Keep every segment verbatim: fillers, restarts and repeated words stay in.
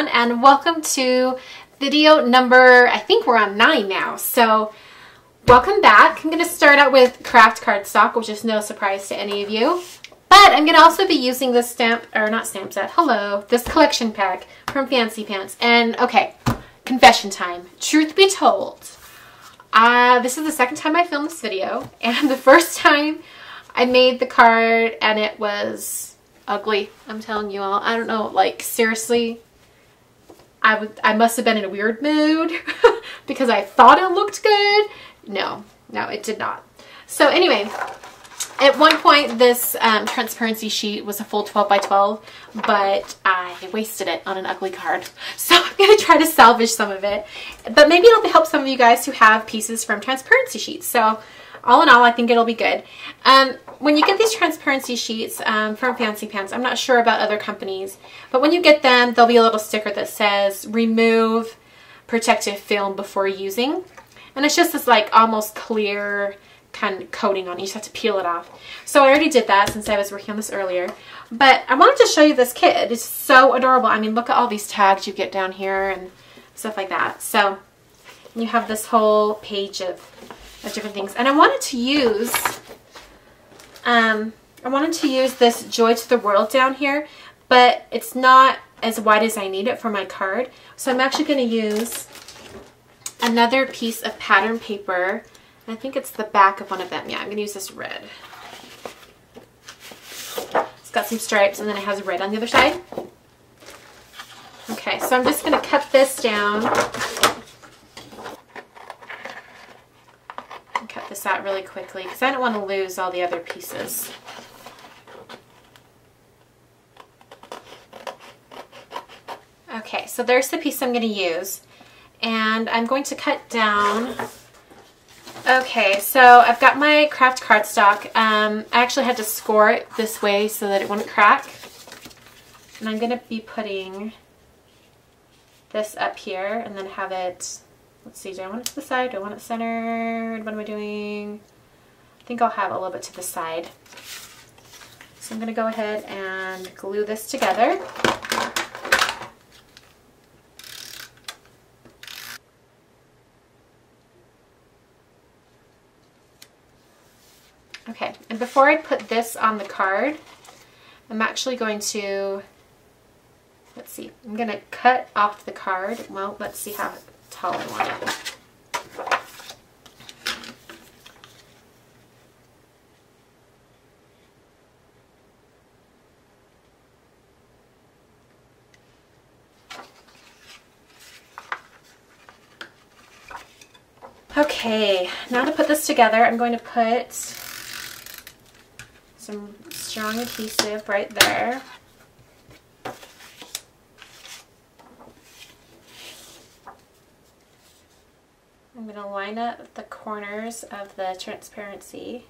everyone, and welcome to video number, I think we're on nine now, so welcome back. I'm going to start out with craft cardstock, which is no surprise to any of you, but I'm going to also be using this stamp, or not stamp set, hello, this collection pack from Fancy Pants. And okay, confession time. Truth be told, uh, this is the second time I filmed this video, and the first time I made the card and it was ugly. I'm telling you all. I don't know, like seriously, I would I must have been in a weird mood because I thought it looked good. No, no, it did not. So anyway, at one point this um, transparency sheet was a full twelve by twelve, but I wasted it on an ugly card. So I'm going to try to salvage some of it, but maybe it'll help some of you guys who have pieces from transparency sheets. So all in all, I think it'll be good. Um, when you get these transparency sheets um, from Fancy Pants, I'm not sure about other companies, but when you get them, there'll be a little sticker that says remove protective film before using. And it's just this like almost clear kind of coating on it. You just have to peel it off. So I already did that since I was working on this earlier. But I wanted to show you this kit. It's so adorable. I mean, look at all these tags you get down here and stuff like that. So you have this whole page of of different things, and I wanted to use um, I wanted to use this Joy to the World down here, but it's not as wide as I need it for my card, so I'm actually going to use another piece of pattern paper. I think it's the back of one of them. Yeah, I'm going to use this red. It's got some stripes and then it has red on the other side. Okay, so I'm just going to cut this down. Cut this out really quickly because I don't want to lose all the other pieces. Okay, so there's the piece I'm going to use, and I'm going to cut down. Okay, so I've got my craft cardstock. Um, I actually had to score it this way so that it wouldn't crack, and I'm going to be putting this up here and then have it. Let's see, do I want it to the side? Do I want it centered? What am I doing? I think I'll have a little bit to the side. So I'm going to go ahead and glue this together. Okay, and before I put this on the card, I'm actually going to, let's see, I'm going to cut off the card. Well, let's see how tall I want it. Okay, now to put this together, I'm going to put some strong adhesive right there. I'm going to line up the corners of the transparency.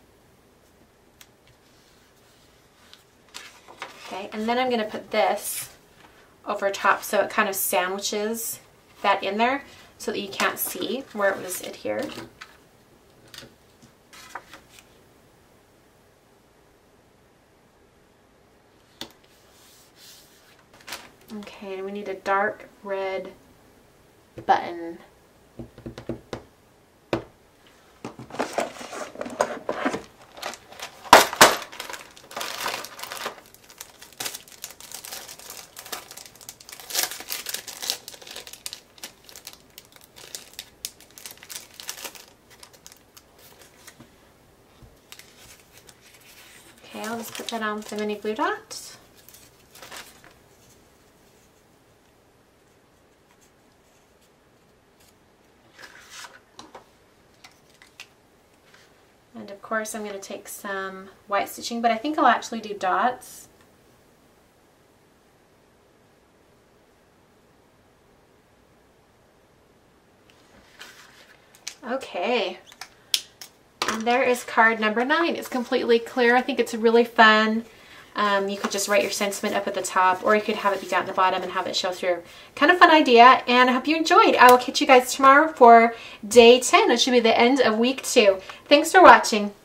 Okay, and then I'm going to put this over top so it kind of sandwiches that in there so that you can't see where it was adhered. Okay, and we need a dark red button. Okay, I'll just put that on with the mini glue dots. And of course I'm going to take some white stitching, but I think I'll actually do dots. Okay. And there is card number nine. It's completely clear. I think it's really fun. Um, you could just write your sentiment up at the top, or you could have it be down at the bottom and have it show through. Kind of fun idea, and I hope you enjoyed. I will catch you guys tomorrow for day ten. It should be the end of week two. Thanks for watching.